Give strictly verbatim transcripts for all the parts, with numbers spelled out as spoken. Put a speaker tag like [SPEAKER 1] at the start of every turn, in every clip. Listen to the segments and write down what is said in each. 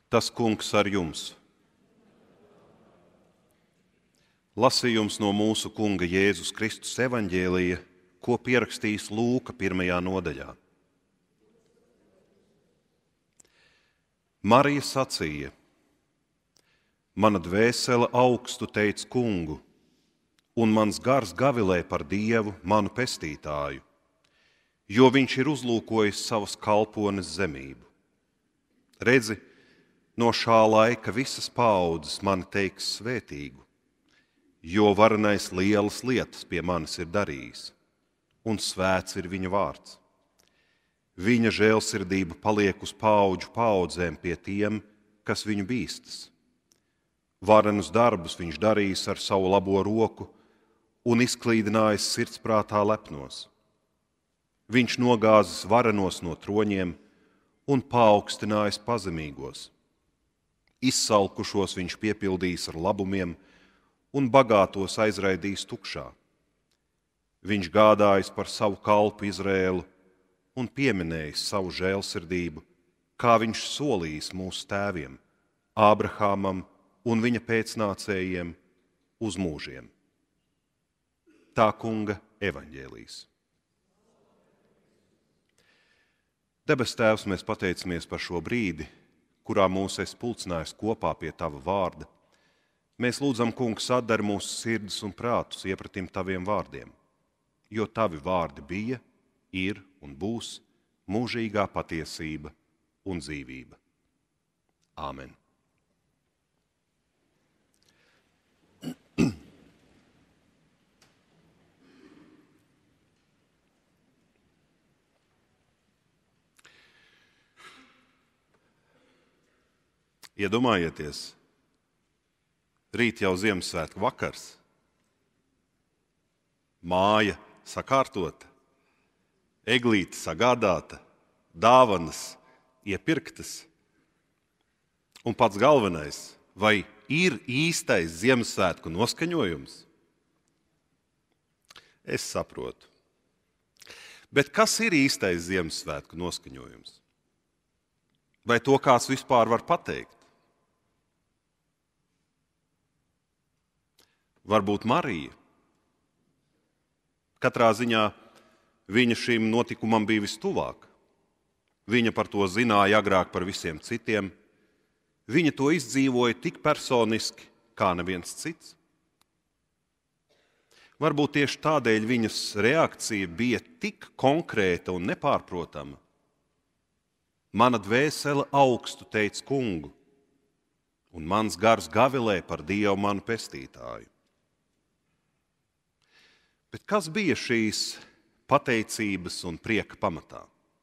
[SPEAKER 1] Tas Kungs ar jums. Lasījums no mūsu Kunga Jēzus Kristus evaņģēlija, ko pierakstījis Lūka pirmajā nodaļā. Marija sacīja: Mana dvēsele augstu teic Kungu, un mans gars gavilē par Dievu, manu pestītāju, jo viņš ir uzlūkojis savas kalpones zemību. Redzi, no šā laika visas paaudzes mani teiks svētīgu, jo varenais lielas lietas pie manis ir darījis, un svēts ir viņa vārds. Viņa žēlsirdība paliek uz paudžu paaudzēm pie tiem, kas viņu bīstas. Varenus darbus viņš darījis ar savu labo roku un izklīdinājis sirdsprātā lepnos. Viņš nogāzis varenos no troņiem un paaugstinājis pazemīgos. Izsalkušos viņš piepildījis ar labumiem un bagātos aizraidījis tukšā. Viņš gādājis par savu kalpu Izrēlu un pieminējis savu žēlsirdību, kā viņš solījis mūsu tēviem, Ābrahamam un viņa pēcnācējiem uz mūžiem. Tā Kunga evaņģēlijs. Debes Tēvs, mēs pateicamies par šo brīdi, kurā mūs esi pulcinājis kopā pie Tava vārda. Mēs lūdzam, Kungs, atdari mūsu sirdis un prātus iepratim Taviem vārdiem, jo Tavi vārdi bija, ir un būs mūžīgā patiesība un dzīvība. Āmen. Iedomājieties, rīt jau Ziemassvētku vakars, māja sakārtota, eglīte sagādāta, dāvanas iepirktas. Un pats galvenais, vai ir īstais Ziemassvētku noskaņojums? Es saprotu. Bet kas ir īstais Ziemassvētku noskaņojums? Vai to kāds vispār var pateikt? Varbūt Marija. Katrā ziņā viņa šim notikumam bija vistuvāk. Viņa par to zināja agrāk par visiem citiem. Viņa to izdzīvoja tik personiski, kā neviens cits. Varbūt tieši tādēļ viņas reakcija bija tik konkrēta un nepārprotama. Mana dvēsele augstu teic Kungu, un mans gars gavilē par Dievu manu pestītāju. Bet kas bija šīs pateicības un prieka pamatā?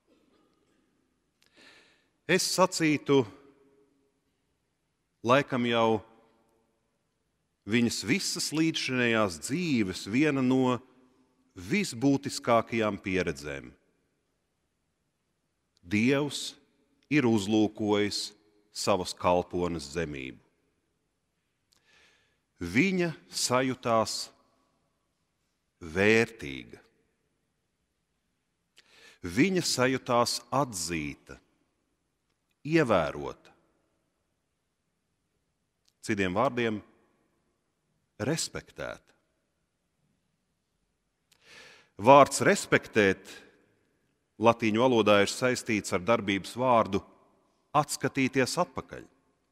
[SPEAKER 1] Es sacītu, laikam jau viņas visas līdzšinējās dzīves viena no visbūtiskākajām pieredzēm. Dievs ir uzlūkojis savas kalpones zemību. Viņa sajūtās vērtīga. Viņa sajūtās atzīta, ievērota. Citiem vārdiem, respektēta. Vārds respektēt latīņu valodā ir saistīts ar darbības vārdu atskatīties atpakaļ,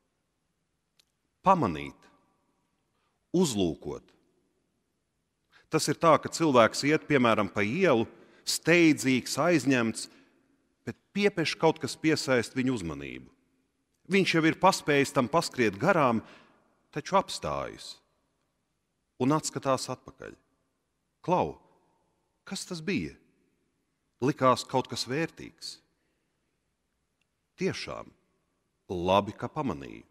[SPEAKER 1] pamanīt, uzlūkot. Tas ir tā, ka cilvēks iet, piemēram, pa ielu, steidzīgs, aizņemts, bet piepeš kaut kas piesaist viņu uzmanību. Viņš jau ir paspējis tam paskriet garām, taču apstājas un atskatās atpakaļ. Klau, kas tas bija? Likās kaut kas vērtīgs. Tiešām, labi, ka pamanīju.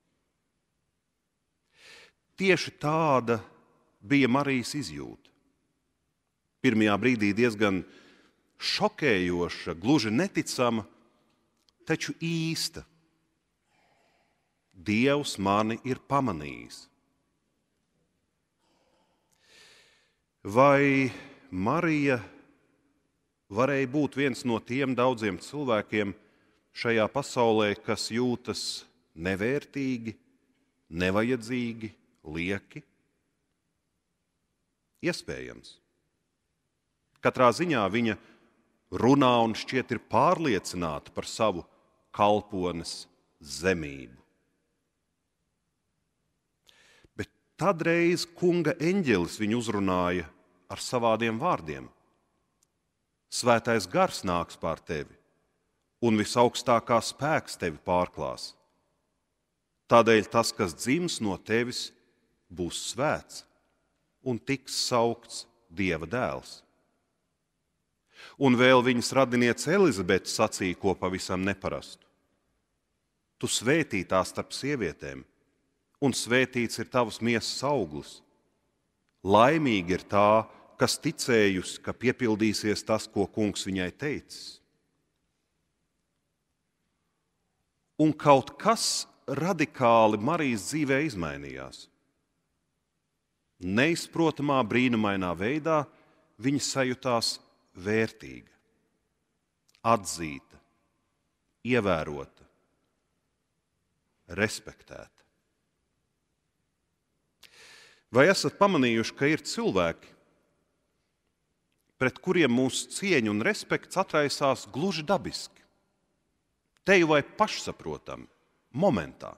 [SPEAKER 1] Tieši tāda bija Marijas izjūta. Pirmajā brīdī diezgan šokējoša, gluži neticama, taču īsta. Dievs mani ir pamanījis. Vai Marija varēja būt viens no tiem daudziem cilvēkiem šajā pasaulē, kas jūtas nevērtīgi, nevajadzīgi, lieki? Iespējams. Katrā ziņā viņa runā un šķiet ir pārliecināta par savu kalpones zemību. Bet tad reiz kunga eņģelis viņu uzrunāja ar savādiem vārdiem. Svētais gars nāks pār tevi, un visaugstākā spēks tevi pārklās. Tādēļ tas, kas dzims no tevis, būs svēts un tiks saukts Dieva dēls. Un vēl viņas radiniece Elizabete sacīja ko pavisam neparastu. Tu svētītā starp sievietēm, un svētīts ir tavas miesas auglis. Laimīgi ir tā, kas ticējusi, ka piepildīsies tas, ko kungs viņai teicis. Un kaut kas radikāli Marijas dzīvē izmainījās. Neizprotamā, brīnumainā veidā viņa sajūtās vērtīga, atzīta, ievērota, respektēta. Vai esat pamanījuši, ka ir cilvēki, pret kuriem mūsu cieņa un respekts atraisās gluži dabiski, teju vai pašsaprotami, momentā?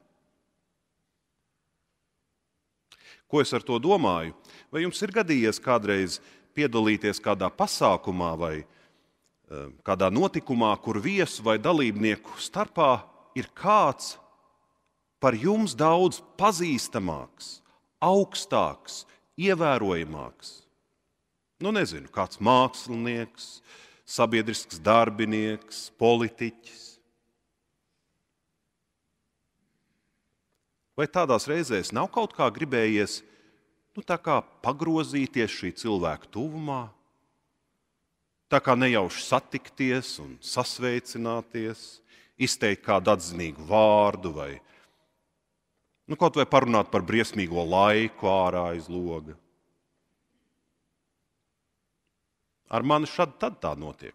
[SPEAKER 1] Ko es ar to domāju? Vai jums ir gadījies kādreiz piedalīties kādā pasākumā vai kādā notikumā, kur viesu vai dalībnieku starpā ir kāds par jums daudz pazīstamāks, augstāks, ievērojamāks? Nu, nezinu, kāds mākslinieks, sabiedrisks darbinieks, politiķis. Vai tādās reizēs nav kaut kā gribējies, nu, tā kā pagrozīties šī cilvēka tuvumā, tā kā nejauši satikties un sasveicināties, izteikt kādu atzinīgu vārdu vai, nu, kaut vai parunāt par briesmīgo laiku ārā aiz loga? Ar mani šad tad tā notiek.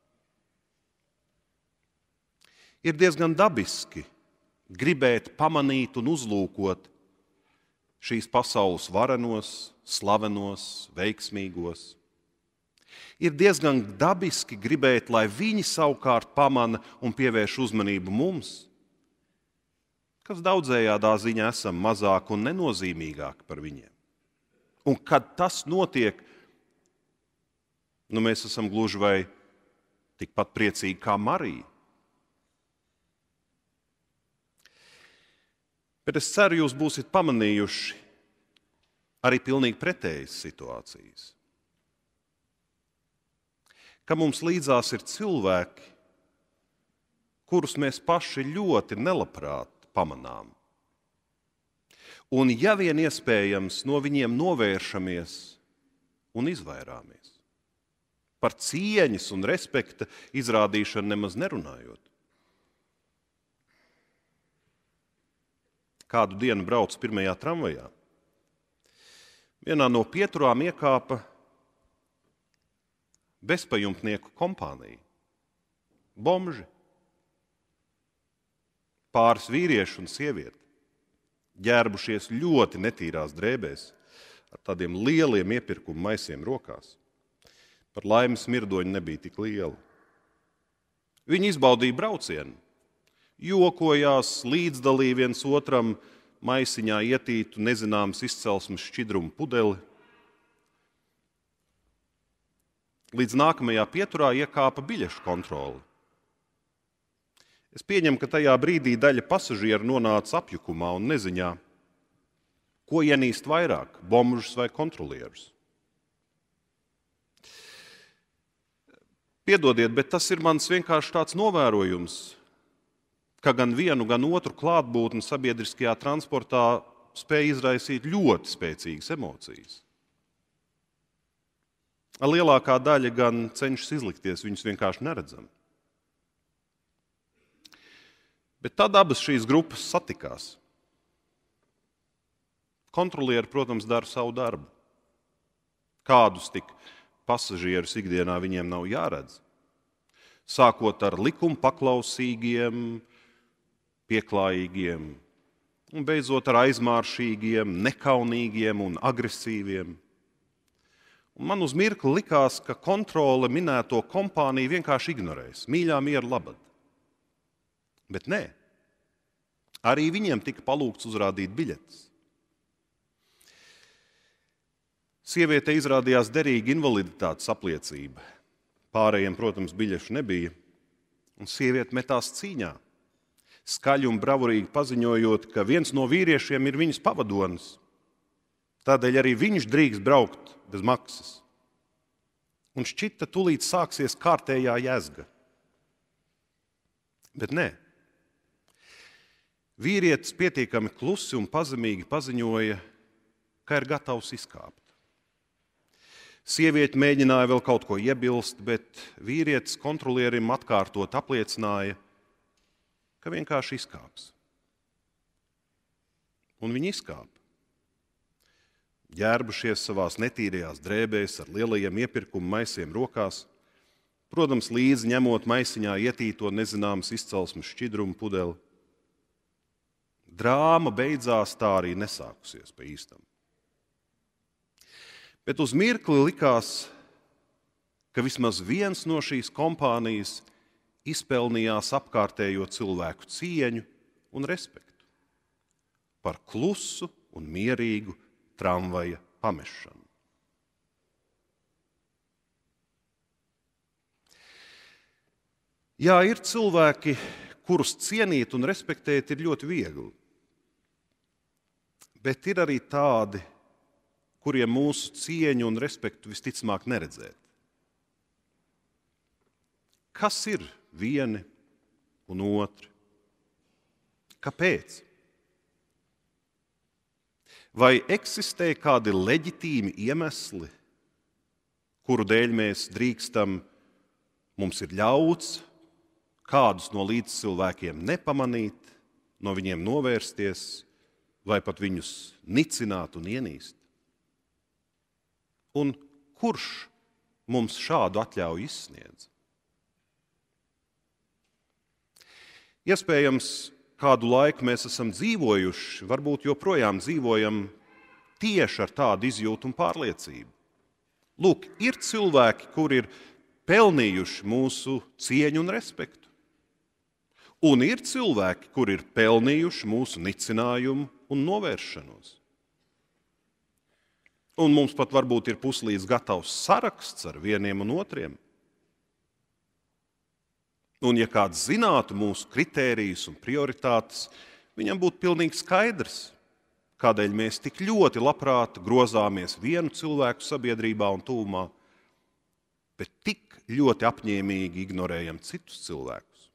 [SPEAKER 1] Ir diezgan dabiski gribēt pamanīt un uzlūkot šīs pasaules varenos, slavenos, veiksmīgos. Ir diezgan dabiski gribēt, lai viņi savukārt pamana un pievērš uzmanību mums, kas daudzējādā ziņā esam mazāk un nenozīmīgāk par viņiem. Un kad tas notiek, nu, mēs esam gluži vai tikpat priecīgi kā Marija. Bet es ceru, jūs būsiet pamanījuši arī pilnīgi pretējas situācijas. Ka mums līdzās ir cilvēki, kurus mēs paši ļoti nelabprāt pamanām. Un ja vien iespējams, no viņiem novēršamies un izvairāmies. Par cieņas un respekta izrādīšanu nemaz nerunājot. Kādu dienu braucu pirmajā tramvajā. Vienā no pieturām iekāpa bezpajumtnieku kompānija. Bomži. Pāris vīrieši un sievieti. Ģērbušies ļoti netīrās drēbēs, ar tādiem lieliem iepirkuma maisiem rokās. Par laimi smirdoņi nebija tik lieli. Viņi izbaudīja braucienu. Jokojās, līdzdalīja viens otram maisiņā ietītu nezināmas izcelsmes šķidrumu pudeli. Līdz nākamajā pieturā iekāpa biļešu kontrole. Es pieņemu, ka tajā brīdī daļa pasažieru nonāca apjukumā un neziņā, ko ienīst vairāk, bomžus vai kontrolierus. Piedodiet, bet tas ir mans vienkārši tāds novērojums, ka gan vienu, gan otru klātbūtni sabiedriskajā transportā spēj izraisīt ļoti spēcīgas emocijas. Lielākā daļa gan cenšas izlikties, viņus vienkārši neredzam. Bet tad abas šīs grupas satikās. Kontrolieri, protams, dara savu darbu. Kādus tik pasažierus ikdienā viņiem nav jāredz. Sākot ar likuma paklausīgiem, pieklājīgiem, un beidzot ar aizmāršīgiem, nekaunīgiem un agresīviem. Un man uz mirkli likās, ka kontrole minēto kompāniju vienkārši ignorēs, mīļā miera labad. Bet nē, arī viņiem tika palūgts uzrādīt biļetes. Sieviete izrādījās derīga invaliditātes apliecība. Pārējiem, protams, biļešu nebija, un sieviete metās cīņā, skaļi un bravurīgi paziņojot, ka viens no vīriešiem ir viņas pavadonis. Tādēļ arī viņš drīkst braukt bez maksas. Un šķita, tūlīt sāksies kārtējā jēzga. Bet nē. Vīrietis pietiekami klusi un pazemīgi paziņoja, ka ir gatavs izkāpt. Sieviete mēģināja vēl kaut ko iebilst, bet vīrietis kontrolierim atkārtot apliecināja, ka vienkārši izkāps. Un viņi izkāpa. Ģērbušies savās netīrajās drēbēs ar lielajiem iepirkuma maisiem rokās, protams, līdzi ņemot maisiņā ietīto nezināmas izcelsmes šķidrumu pudeli. Drāma beidzās tā arī nesākusies pa īstam. Bet uz mirkli likās, ka vismaz viens no šīs kompānijas izpelnījās apkārtējo cilvēku cieņu un respektu par klusu un mierīgu tramvaja pamešanu. Jā, ir cilvēki, kurus cienīt un respektēt ir ļoti viegli, bet ir arī tādi, kuriem mūsu cieņu un respektu visticamāk neredzēt. Kas ir vieni un otri? Kāpēc? Vai eksistē kādi leģitīmi iemesli, kuru dēļ mēs drīkstam, mums ir ļauts, kādus no līdzcilvēkiem nepamanīt, no viņiem novērsties, vai pat viņus nicināt un ienīst? Un kurš mums šādu atļauju izsniedz? Iespējams, kādu laiku mēs esam dzīvojuši, varbūt joprojām dzīvojam tieši ar tādu izjūtu un pārliecību. Lūk, ir cilvēki, kuri ir pelnījuši mūsu cieņu un respektu. Un ir cilvēki, kuri ir pelnījuši mūsu nicinājumu un novēršanos. Un mums pat varbūt ir puslīdz gatavs saraksts ar vieniem un otriem. Un ja kāds zinātu mūsu kritērijus un prioritātes, viņam būtu pilnīgi skaidrs, kādēļ mēs tik ļoti labprāt grozāmies vienu cilvēku sabiedrībā un tuvumā, bet tik ļoti apņēmīgi ignorējam citus cilvēkus.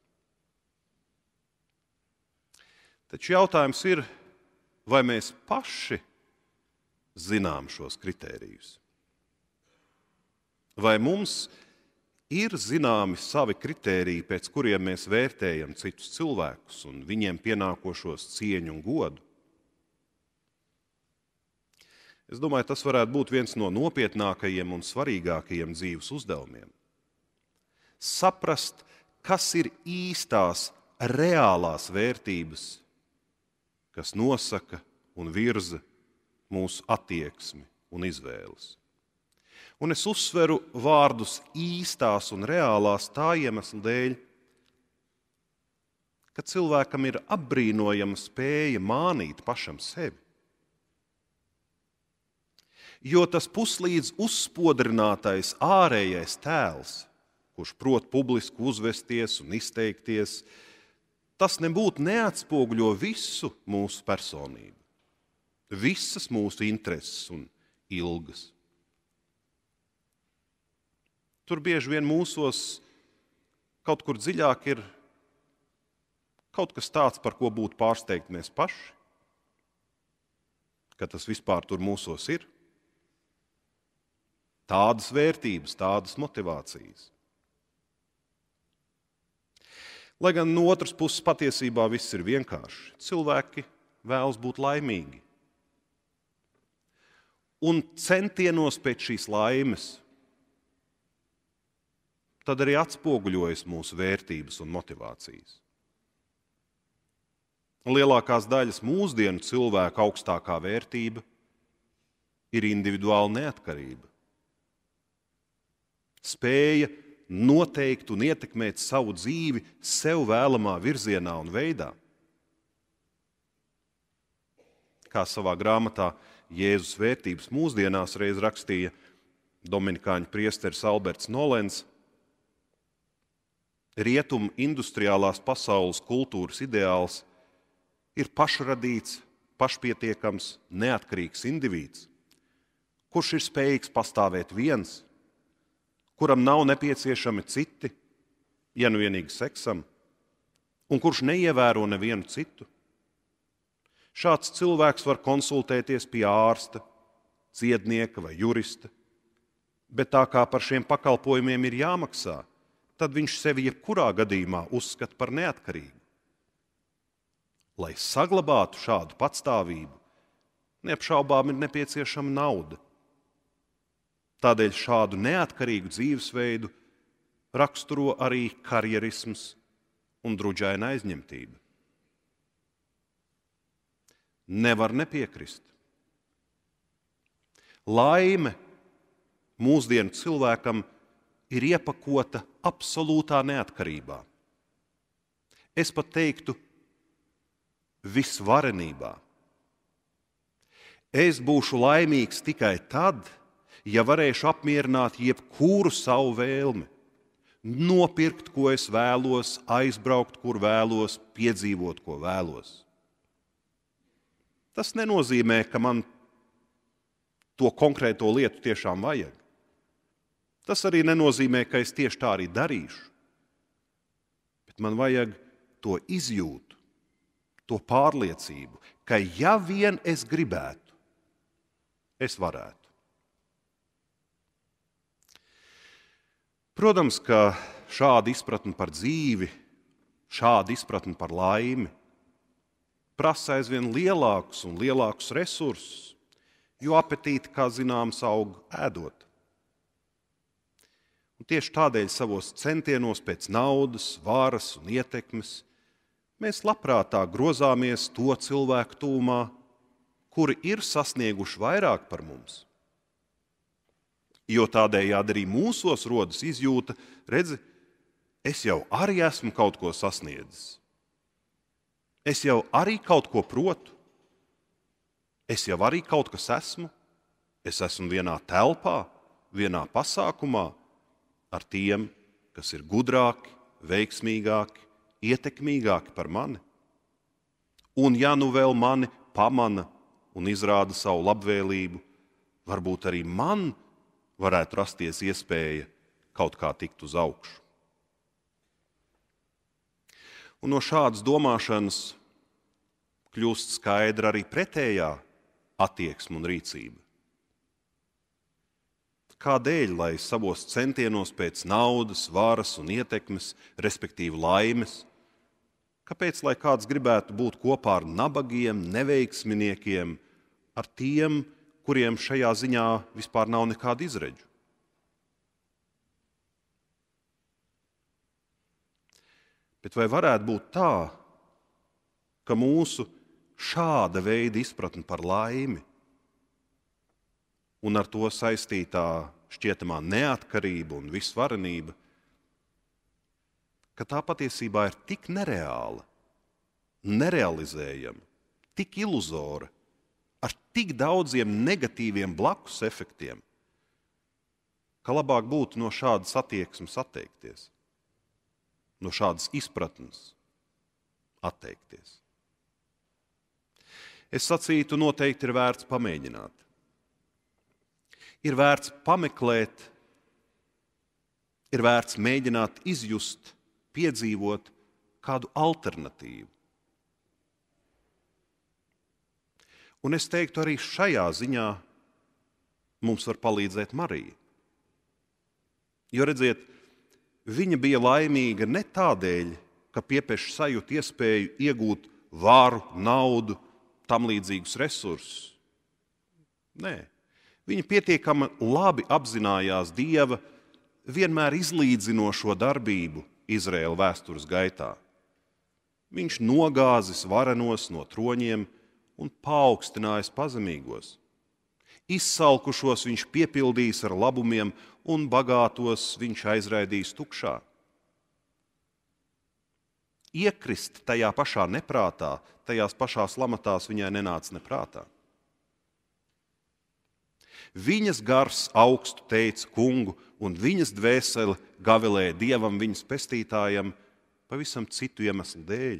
[SPEAKER 1] Taču jautājums ir, vai mēs paši zinām šos kritērijus? Vai mums ir zināmi savi kritēriji, pēc kuriem mēs vērtējam citus cilvēkus un viņiem pienākošos cieņu un godu? Es domāju, tas varētu būt viens no nopietnākajiem un svarīgākajiem dzīves uzdevumiem. Saprast, kas ir īstās, reālās vērtības, kas nosaka un virza mūsu attieksmi un izvēles. Un es uzsveru vārdus īstās un reālās tā iemesla dēļ, ka cilvēkam ir apbrīnojama spēja mānīt pašam sevi. Jo tas puslīdz uzspodrinātais ārējais tēls, kurš prot publiski uzvesties un izteikties, tas nebūtu neatspoguļo visu mūsu personību, visas mūsu intereses un ilgas. Tur bieži vien mūsos kaut kur dziļāk ir kaut kas tāds, par ko būtu pārsteigti mēs paši, ka tas vispār tur mūsos ir. Tādas vērtības, tādas motivācijas. Lai gan no otras puses patiesībā viss ir vienkārši. Cilvēki vēlas būt laimīgi. Un centienos pēc šīs laimes tad arī atspoguļojas mūsu vērtības un motivācijas. lielākās daļas mūsdienu cilvēku augstākā vērtība ir individuāla neatkarība. Spēja noteikt un ietekmēt savu dzīvi sev vēlamā virzienā un veidā. Kā savā grāmatā Jēzus vērtības mūsdienās reiz rakstīja dominikāņu priesteris Alberts Nolens, rietumu industriālās pasaules kultūras ideāls ir pašradīts, pašpietiekams, neatkarīgs indivīds, kurš ir spējīgs pastāvēt viens, kuram nav nepieciešami citi, ja nu vienīgi seksam, un kurš neievēro nevienu citu. Šāds cilvēks var konsultēties pie ārsta, ciednieka vai jurista, bet tā kā par šiem pakalpojumiem ir jāmaksā, tad viņš sevi jebkurā gadījumā uzskata par neatkarīgu. Lai saglabātu šādu patstāvību, neapšaubām ir nepieciešama nauda. Tādēļ šādu neatkarīgu dzīvesveidu raksturo arī karjerisms un druģaina aizņemtība. Nevar nepiekrist. Laime mūsdienu cilvēkam ir iepakota absolūtā neatkarībā. Es pat teiktu, visvarenībā. Es būšu laimīgs tikai tad, ja varēšu apmierināt jebkuru savu vēlmi, nopirkt, ko es vēlos, aizbraukt, kur vēlos, piedzīvot, ko vēlos. Tas nenozīmē, ka man to konkrēto lietu tiešām vajag. Tas arī nenozīmē, ka es tieši tā arī darīšu. Bet man vajag to izjūtu, to pārliecību, ka ja vien es gribētu, es varētu. Protams, ka šāda izpratne par dzīvi, šāda izpratne par laimi prasa aizvien lielākus un lielākus resursus, jo apetīti, kā zināms, aug ēdot. Un tieši tādēļ savos centienos pēc naudas, varas un ietekmes mēs labprātāk grozāmies to cilvēku tūmā, kuri ir sasnieguši vairāk par mums. Jo tādējādi arī mūsos rodas izjūta, redzi, es jau arī esmu kaut ko sasniedzis. Es jau arī kaut ko protu. Es jau arī kaut kas esmu. Es esmu vienā telpā, vienā pasākumā ar tiem, kas ir gudrāki, veiksmīgāki, ietekmīgāki par mani. Un ja nu vēl mani pamana un izrāda savu labvēlību, varbūt arī man varētu rasties iespēja kaut kā tikt uz augšu. Un no šādas domāšanas kļūst skaidra arī pretējā attieksme un rīcība. Kādēļ, lai savos centienos pēc naudas, varas un ietekmes, respektīvi laimes, kāpēc, lai kāds gribētu būt kopā ar nabagiem, neveiksminiekiem, ar tiem, kuriem šajā ziņā vispār nav nekāda izredžu? Bet vai varētu būt tā, ka mūsu šāda veida izpratne par laimi un ar to saistītā šķietamā neatkarība un visvarenība, ka tā patiesībā ir tik nereāla, nerealizējama, tik iluzora, ar tik daudziem negatīviem blakus efektiem, ka labāk būtu no šādas attieksmes atteikties, no šādas izpratnes atteikties. Es sacītu, noteikti ir vērts pamēģināt. Ir vērts pameklēt, ir vērts mēģināt izjust, piedzīvot kādu alternatīvu. Un es teiktu, arī šajā ziņā mums var palīdzēt Marija. Jo, redziet, viņa bija laimīga ne tādēļ, ka piepieši sajūt iespēju iegūt varu, naudu, tam līdzīgus resursus. Nē, viņa pietiekami labi apzinājās Dieva vienmēr izlīdzinošo darbību Izraēla vēstures gaitā. Viņš nogāzis varenos no troņiem un paaugstinājis pazemīgos. Izsalkušos viņš piepildījis ar labumiem un bagātos viņš aizraidījis tukšā. Iekrist tajā pašā neprātā, tajās pašās lamatās viņai nenāca neprātā. Viņas gars augstu teica kungu, un viņas dvēsele gavilēja Dievam viņas pestītājam pavisam citu iemeslu dēļ.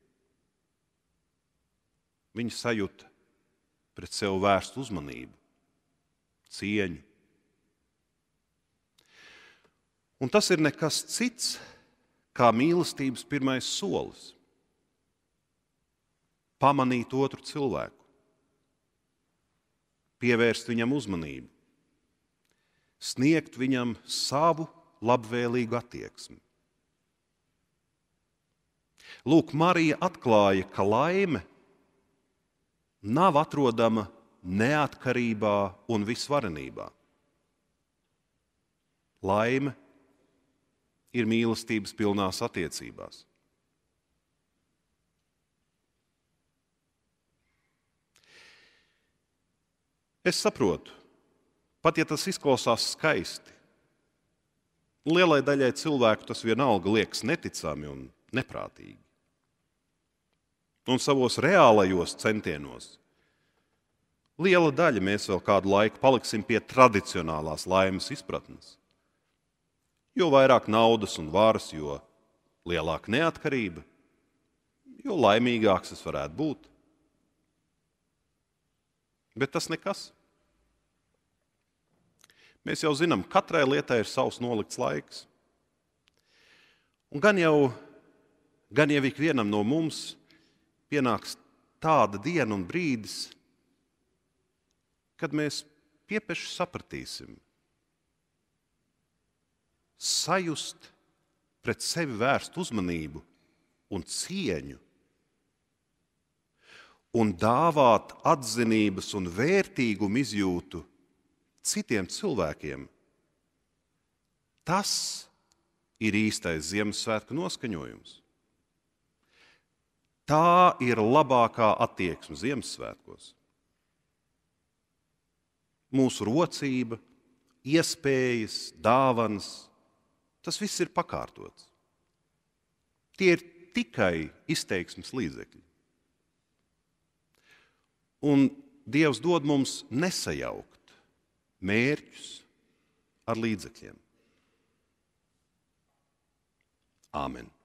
[SPEAKER 1] Viņa sajūta pret sevi vērstu uzmanību, cieņu. Un tas ir nekas cits, kā mīlestības pirmais solis. Pamanīt otru cilvēku, pievērst viņam uzmanību, sniegt viņam savu labvēlīgu attieksmi. Lūk, Marija atklāja, ka laime nav atrodama neatkarībā un visvarenībā. Laime ir mīlestības pilnās attiecībās. Es saprotu, pat ja tas izklausās skaisti, lielai daļai cilvēku tas vienalga liekas neticami un neprātīgi. Un savos reālajos centienos liela daļa mēs vēl kādu laiku paliksim pie tradicionālās laimes izpratnes. Jo vairāk naudas un varas, jo lielāka neatkarība, jo laimīgāks es varētu būt. Bet tas nekas. Mēs jau zinām, katrai lietai ir savs nolikts laiks. Un gan jau, gan jau ikvienam no mums pienāks tāda diena un brīdis, kad mēs piepeši sapratīsim, sajust pret sevi vērst uzmanību un cieņu un dāvāt atzinības un vērtīgumu izjūtu citiem cilvēkiem. Tas ir īstais Ziemassvētku noskaņojums. Tā ir labākā attieksme Ziemassvētkos. Mūsu rocība, iespējas, dāvanas, tas viss ir pakārtots. Tie ir tikai izteiksmes līdzekļi. Un Dievs dod mums nesajaukt mērķus ar līdzekļiem. Āmen.